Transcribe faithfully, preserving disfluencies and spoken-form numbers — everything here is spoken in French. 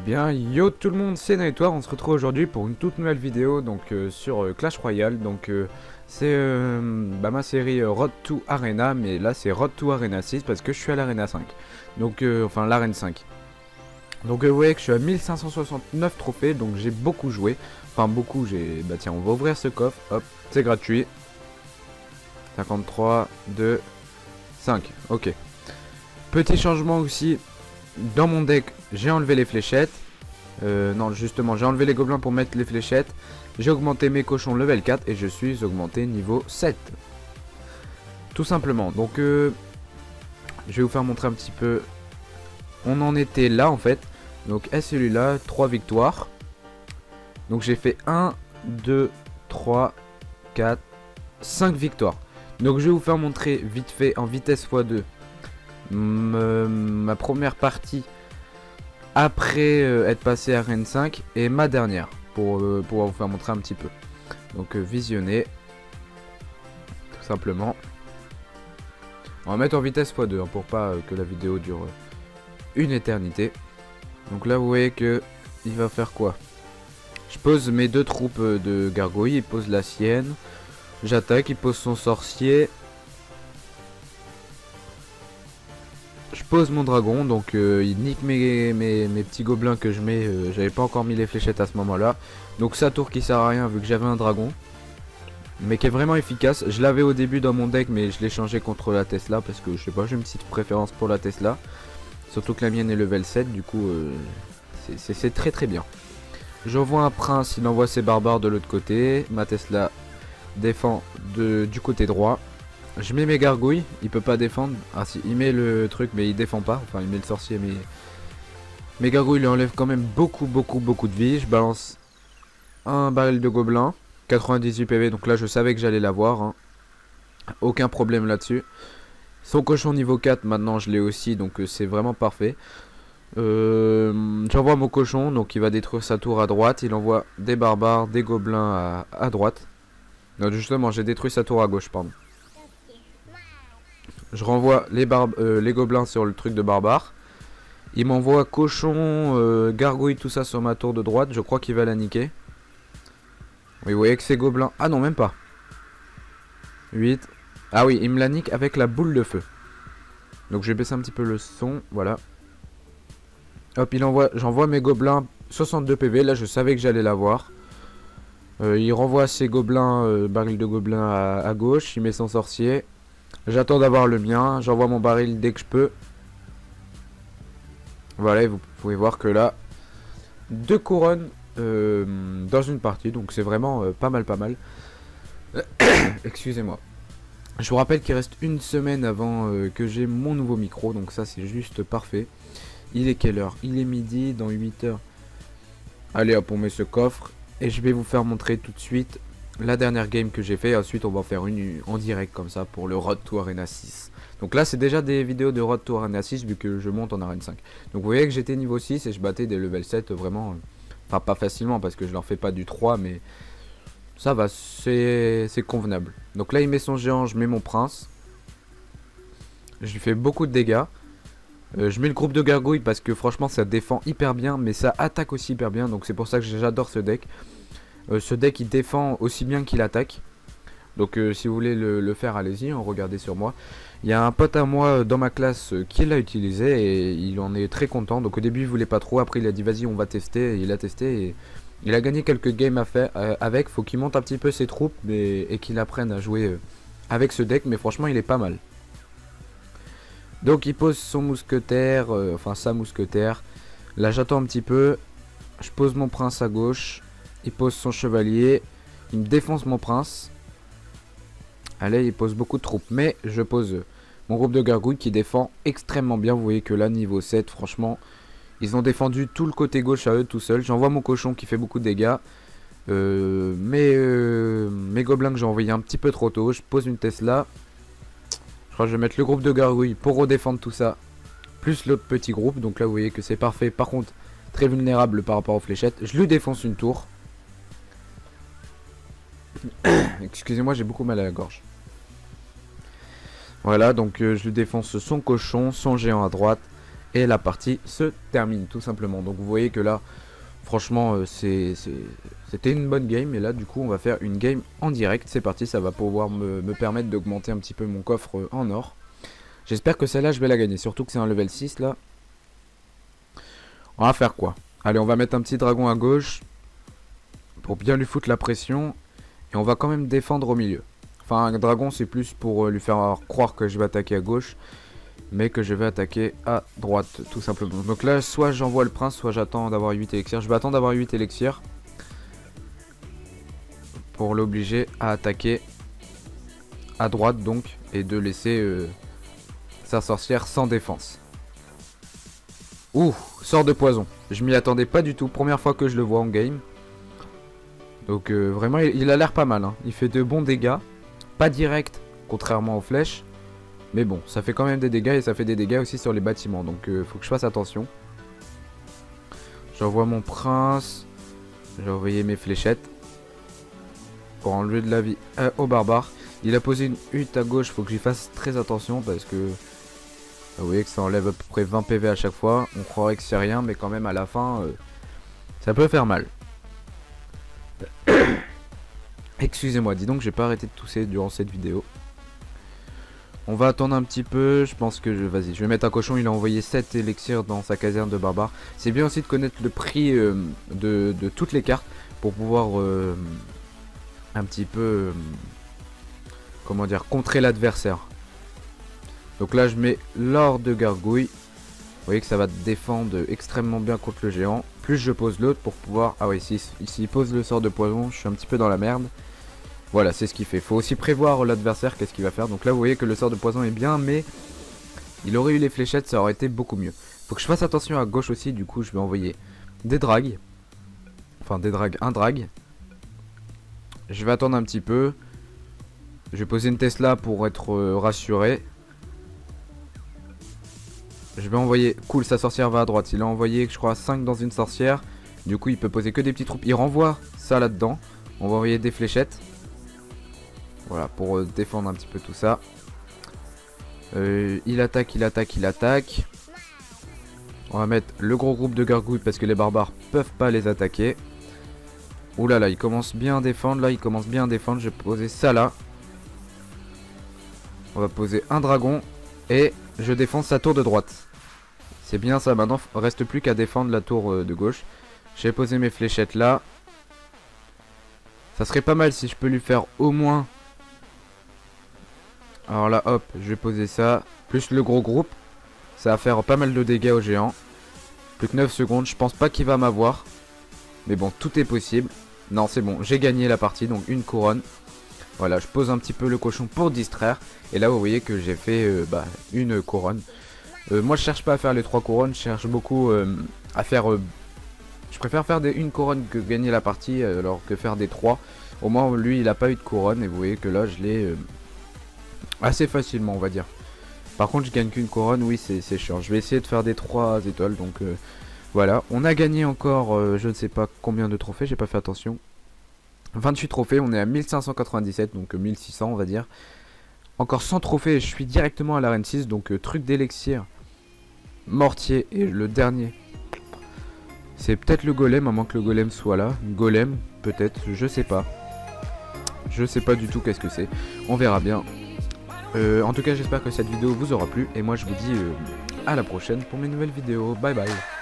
bien, yo tout le monde, c'est Naetoire, on se retrouve aujourd'hui pour une toute nouvelle vidéo donc euh, sur euh, Clash Royale. Donc euh, c'est euh, bah, ma série euh, Road to Arena, mais là c'est Road to Arena six parce que je suis à l'Arena cinq. Donc euh, enfin l'arène cinq. Donc euh, vous voyez que je suis à mille cinq cent soixante-neuf trophées, donc j'ai beaucoup joué. Enfin beaucoup, j'ai... Bah tiens, on va ouvrir ce coffre, hop, c'est gratuit. cinquante-trois, deux, cinq, ok. Petit changement aussi. Dans mon deck, j'ai enlevé les fléchettes. Euh, non, justement, j'ai enlevé les gobelins pour mettre les fléchettes. J'ai augmenté mes cochons level quatre et je suis augmenté niveau sept. Tout simplement. Donc, euh, je vais vous faire montrer un petit peu. On en était là, en fait. Donc, à celui-là, trois victoires. Donc, j'ai fait un, deux, trois, quatre, cinq victoires. Donc, je vais vous faire montrer vite fait en vitesse fois deux. Ma première partie après euh, être passé à Arène cinq et ma dernière pour euh, pouvoir vous faire montrer un petit peu. Donc euh, visionner tout simplement. On va mettre en vitesse fois deux hein, pour pas euh, que la vidéo dure euh, une éternité. Donc là vous voyez que il va faire quoi? Je pose mes deux troupes euh, de gargouilles, il pose la sienne, j'attaque, il pose son sorcier. Je pose mon dragon, donc euh, il nique mes, mes, mes petits gobelins que je mets. Euh, J'avais pas encore mis les fléchettes à ce moment là. Donc sa tour qui sert à rien vu que j'avais un dragon. Mais qui est vraiment efficace. Je l'avais au début dans mon deck mais je l'ai changé contre la Tesla. Parce que je sais pas, j'ai une petite préférence pour la Tesla. Surtout que la mienne est level sept, du coup euh, c'est très très bien. J'envoie un prince, il envoie ses barbares de l'autre côté. Ma Tesla défend de, du côté droit. Je mets mes gargouilles, il peut pas défendre. Ah si, il met le truc mais il défend pas. Enfin il met le sorcier mais... Mes gargouilles lui enlèvent quand même beaucoup beaucoup beaucoup de vie. Je balance un baril de gobelin. quatre-vingt-dix-huit P V, donc là je savais que j'allais l'avoir. Hein. Aucun problème là-dessus. Son cochon niveau quatre, maintenant je l'ai aussi, donc euh, c'est vraiment parfait. Euh, J'envoie mon cochon, donc il va détruire sa tour à droite. Il envoie des barbares, des gobelins à, à droite. Non justement j'ai détruit sa tour à gauche, pardon. Je renvoie les, euh, les gobelins sur le truc de barbare. Il m'envoie cochon, euh, gargouille, tout ça sur ma tour de droite. Je crois qu'il va la niquer. Oui, vous voyez que ces gobelins... Ah non, même pas. huit. Ah oui, il me la nique avec la boule de feu. Donc je vais baisser un petit peu le son. Voilà. Hop, il envoie... J'envoie mes gobelins soixante-deux P V. Là, je savais que j'allais l'avoir. Euh, il renvoie ses gobelins, euh, baril de gobelins à, à gauche. Il met son sorcier. J'attends d'avoir le mien, j'envoie mon baril dès que je peux. Voilà, et vous pouvez voir que là, deux couronnes euh, dans une partie, donc c'est vraiment euh, pas mal pas mal. Excusez-moi. Je vous rappelle qu'il reste une semaine avant euh, que j'ai mon nouveau micro, donc ça c'est juste parfait. Il est quelle heure? Il est midi, dans huit heures. Allez hop, on met ce coffre, et je vais vous faire montrer tout de suite la dernière game que j'ai fait. Ensuite on va en faire une en direct comme ça pour le Road to Arena six. Donc là c'est déjà des vidéos de Road to Arena six vu que je monte en Arène cinq. Donc vous voyez que j'étais niveau six et je battais des level sept vraiment. Enfin pas facilement parce que je leur fais pas du trois mais ça va, c'est convenable. Donc là il met son géant, je mets mon prince. Je lui fais beaucoup de dégâts. Euh, je mets le groupe de gargouilles parce que franchement ça défend hyper bien mais ça attaque aussi hyper bien. Donc c'est pour ça que j'adore ce deck. Euh, ce deck il défend aussi bien qu'il attaque. Donc euh, si vous voulez le, le faire, allez-y, hein, regardez sur moi. Il y a un pote à moi euh, dans ma classe euh, qui l'a utilisé et il en est très content. Donc au début il voulait pas trop, après il a dit vas-y on va tester. Et il a testé et il a gagné quelques games à faire euh, avec. Faut qu'il monte un petit peu ses troupes mais, et qu'il apprenne à jouer euh, avec ce deck. Mais franchement il est pas mal. Donc il pose son mousquetaire, euh, enfin sa mousquetaire. Là j'attends un petit peu. Je pose mon prince à gauche. Il pose son chevalier. Il me défonce mon prince. Allez, il pose beaucoup de troupes. Mais je pose mon groupe de gargouilles qui défend extrêmement bien. Vous voyez que là, niveau sept, franchement, ils ont défendu tout le côté gauche à eux tout seuls. J'envoie mon cochon qui fait beaucoup de dégâts. Euh, mais euh, mes gobelins que j'ai envoyés un petit peu trop tôt. Je pose une Tesla. Je crois que je vais mettre le groupe de gargouilles pour redéfendre tout ça. Plus l'autre petit groupe. Donc là, vous voyez que c'est parfait. Par contre, très vulnérable par rapport aux fléchettes. Je lui défonce une tour. Excusez-moi, j'ai beaucoup mal à la gorge. Voilà, donc euh, je lui défonce son cochon, son géant à droite. et la partie se termine tout simplement. Donc vous voyez que là, franchement, euh, c'est, c'était une bonne game. Et là, du coup, on va faire une game en direct. C'est parti, ça va pouvoir me, me permettre d'augmenter un petit peu mon coffre euh, en or. J'espère que celle-là, je vais la gagner. Surtout que c'est un level six, là. On va faire quoi? Allez, on va mettre un petit dragon à gauche pour bien lui foutre la pression. Et on va quand même défendre au milieu. Enfin, un dragon, c'est plus pour euh, lui faire croire que je vais attaquer à gauche, mais que je vais attaquer à droite, tout simplement. Donc là, soit j'envoie le prince, soit j'attends d'avoir huit élixirs. Je vais attendre d'avoir huit élixirs pour l'obliger à attaquer à droite, donc, et de laisser euh, sa sorcière sans défense. Ouh, sort de poison. Je m'y attendais pas du tout. Première fois que je le vois en game. Donc euh, vraiment, il, il a l'air pas mal. Hein. Il fait de bons dégâts. Pas direct, contrairement aux flèches. Mais bon, ça fait quand même des dégâts et ça fait des dégâts aussi sur les bâtiments. Donc euh, faut que je fasse attention. J'envoie mon prince. J'ai envoyé mes fléchettes. Pour enlever de la vie euh, aux barbares. Il a posé une hutte à gauche. Faut que j'y fasse très attention parce que... Vous voyez que ça enlève à peu près vingt P V à chaque fois. On croirait que c'est rien, mais quand même à la fin, euh, ça peut faire mal. Excusez-moi, dis donc, j'ai pas arrêté de tousser durant cette vidéo. On va attendre un petit peu. Je pense que je... Vas-y, je vais mettre un cochon. Il a envoyé sept élixirs dans sa caserne de barbares. C'est bien aussi de connaître le prix euh, de, de toutes les cartes pour pouvoir euh, un petit peu... Euh, comment dire, contrer l'adversaire. Donc là je mets l'or de gargouille. Vous voyez que ça va défendre extrêmement bien contre le géant. Plus je pose l'autre pour pouvoir... Ah oui, s'il si, si pose le sort de poison, je suis un petit peu dans la merde. Voilà, c'est ce qu'il fait. Faut aussi prévoir l'adversaire, qu'est-ce qu'il va faire. Donc là vous voyez que le sort de poison est bien, mais il aurait eu les fléchettes, ça aurait été beaucoup mieux. Faut que je fasse attention à gauche aussi, du coup je vais envoyer des drags. Enfin des drags, un drag. Je vais attendre un petit peu. Je vais poser une Tesla pour être euh, rassuré. Je vais envoyer... Cool, sa sorcière va à droite. Il a envoyé, je crois, cinq dans une sorcière. Du coup, il peut poser que des petites troupes. Il renvoie ça là-dedans. On va envoyer des fléchettes. Voilà, pour euh, défendre un petit peu tout ça. Euh, il attaque, il attaque, il attaque. On va mettre le gros groupe de gargouilles parce que les barbares peuvent pas les attaquer. Ouh là là, il commence bien à défendre. Là, il commence bien à défendre. Je vais poser ça là. On va poser un dragon. Et je défends sa tour de droite. C'est bien ça, maintenant il reste plus qu'à défendre la tour euh, de gauche. J'ai posé mes fléchettes là. Ça serait pas mal si je peux lui faire au moins... Alors là hop, je vais poser ça. Plus le gros groupe. Ça va faire pas mal de dégâts au géant. Plus que neuf secondes, je pense pas qu'il va m'avoir. Mais bon, tout est possible. Non c'est bon, j'ai gagné la partie, donc une couronne. Voilà, je pose un petit peu le cochon pour distraire. Et là vous voyez que j'ai fait euh, bah, une couronne. Euh, moi je cherche pas à faire les trois couronnes, je cherche beaucoup euh, à faire... Euh, je préfère faire des une couronne que gagner la partie euh, alors que faire des trois. Au moins lui il a pas eu de couronne et vous voyez que là je l'ai euh, assez facilement on va dire. Par contre je gagne qu'une couronne, oui c'est chiant. Je vais essayer de faire des trois étoiles donc euh, voilà. On a gagné encore euh, je ne sais pas combien de trophées, j'ai pas fait attention. vingt-huit trophées, on est à mille cinq cent quatre-vingt-dix-sept donc euh, mille six cents on va dire. Encore cent trophées et je suis directement à l'arène six donc euh, truc d'élixir. Mortier et le dernier c'est peut-être le golem à moins que le golem soit là. Golem peut-être, je sais pas. Je sais pas du tout qu'est-ce que c'est. On verra bien. euh, En tout cas j'espère que cette vidéo vous aura plu. Et moi je vous dis euh, à la prochaine pour mes nouvelles vidéos. Bye bye.